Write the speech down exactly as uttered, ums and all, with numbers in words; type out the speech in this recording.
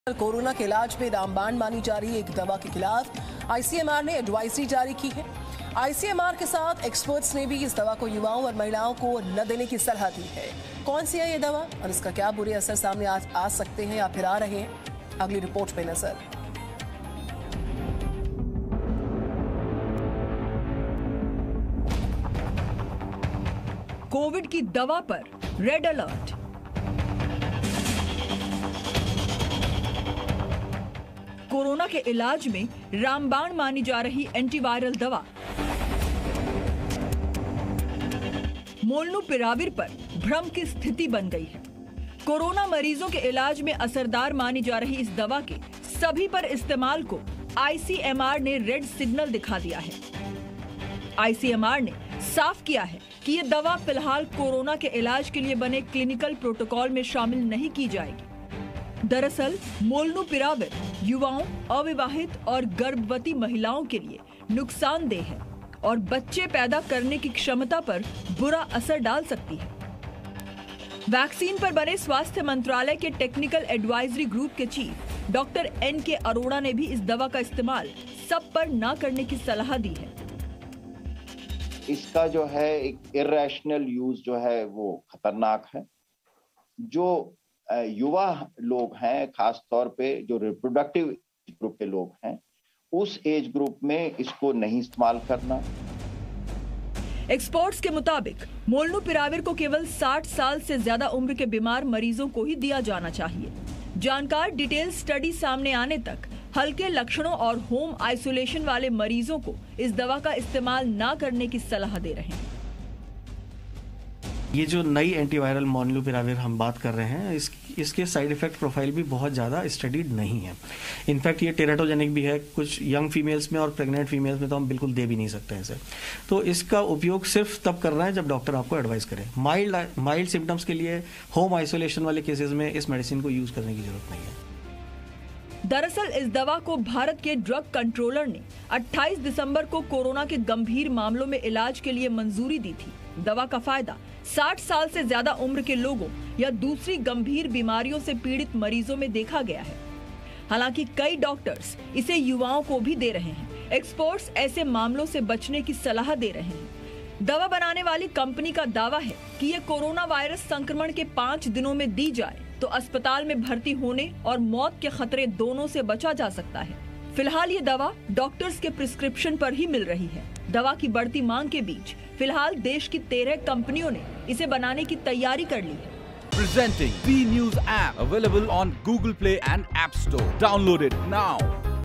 Corona के इलाज में रामबाण मानी जा रही एक दवा के खिलाफ आईसीएमआर ने एडवाइजरी जारी की है। आईसीएमआर के साथ एक्सपर्ट्स ने भी इस दवा को युवाओं और महिलाओं को न देने की सलाह दी है। कौन सी है ये दवा और इसका क्या बुरे असर सामने आ, आ सकते हैं या फिर आ रहे हैं, अगली रिपोर्ट पे नजर। कोविड की दवा पर रेड अलर्ट। कोरोना के इलाज में रामबाण मानी जा रही एंटीवायरल दवा मोलनुपिराविर पर भ्रम की स्थिति बन गई है। कोरोना मरीजों के इलाज में असरदार मानी जा रही इस दवा के सभी पर इस्तेमाल को आईसीएमआर ने रेड सिग्नल दिखा दिया है। आईसीएमआर ने साफ किया है कि ये दवा फिलहाल कोरोना के इलाज के लिए बने क्लिनिकल प्रोटोकॉल में शामिल नहीं की जाएगी। दरअसल मोलनुपिराविर युवाओं, अविवाहित और गर्भवती महिलाओं के लिए नुकसानदेह है और बच्चे पैदा करने की क्षमता पर बुरा असर डाल सकती है। वैक्सीन पर बने स्वास्थ्य मंत्रालय के टेक्निकल एडवाइजरी ग्रुप के chief doctor N K Arora ने भी इस दवा का इस्तेमाल सब पर न करने की सलाह दी है। इसका जो है एक इरेशनल यूज जो है वो खतरनाक है। जो युवा लोग हैं, खास तौर पे जो रिप्रोडक्टिव ग्रुप के लोग हैं, उस एज ग्रुप में इसको नहीं इस्तेमाल करना। एक्सपर्ट्स के मुताबिक मोलनुपिराविर को केवल साठ साल से ज्यादा उम्र के बीमार मरीजों को ही दिया जाना चाहिए। जानकार डिटेल स्टडी सामने आने तक हल्के लक्षणों और होम आइसोलेशन वाले मरीजों को इस दवा का इस्तेमाल न करने की सलाह दे रहे हैं। ये जो नई एंटीवायरल मोलनुपिराविर हम बात कर रहे हैं, इस, इसके साइड इफेक्ट प्रोफाइल भी बहुत ज़्यादा स्टडीड नहीं है। इनफैक्ट ये टेराटोजेनिक भी है। कुछ यंग फीमेल्स में और प्रेग्नेंट फीमेल्स में तो हम बिल्कुल दे भी नहीं सकते हैं इसे। तो इसका उपयोग सिर्फ तब करना है जब डॉक्टर आपको एडवाइस करे। माइल्ड माइल्ड सिम्टम्स के लिए, होम आइसोलेशन वाले केसेस में इस मेडिसिन को यूज़ करने की जरूरत नहीं है। दरअसल इस दवा को भारत के ड्रग कंट्रोलर ने अट्ठाईस दिसंबर को कोरोना के गंभीर मामलों में इलाज के लिए मंजूरी दी थी। दवा का फायदा साठ साल से ज्यादा उम्र के लोगों या दूसरी गंभीर बीमारियों से पीड़ित मरीजों में देखा गया है। हालांकि कई डॉक्टर्स इसे युवाओं को भी दे रहे हैं। एक्सपर्ट्स ऐसे मामलों से बचने की सलाह दे रहे हैं। दवा बनाने वाली कंपनी का दावा है कि ये कोरोना वायरस संक्रमण के पाँच दिनों में दी जाए तो अस्पताल में भर्ती होने और मौत के खतरे दोनों से बचा जा सकता है। फिलहाल ये दवा डॉक्टर्स के प्रिस्क्रिप्शन पर ही मिल रही है। दवा की बढ़ती मांग के बीच फिलहाल देश की तेरह कंपनियों ने इसे बनाने की तैयारी कर ली है। Presenting B News app available on Google Play and App Store. Download it now.